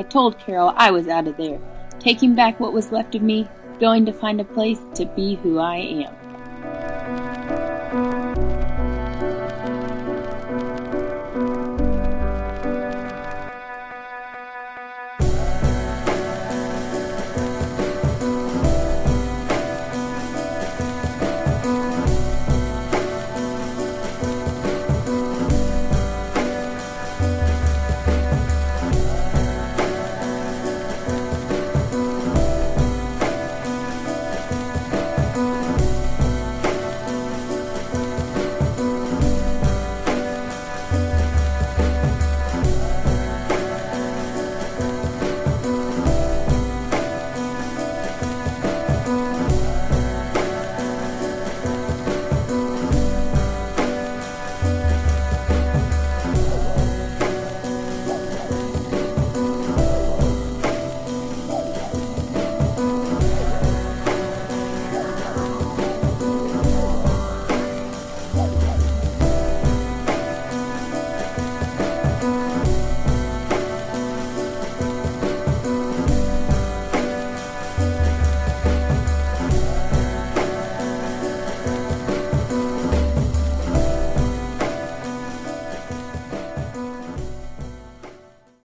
told Carol I was out of there, taking back what was left of me, going to find a place to be who I am.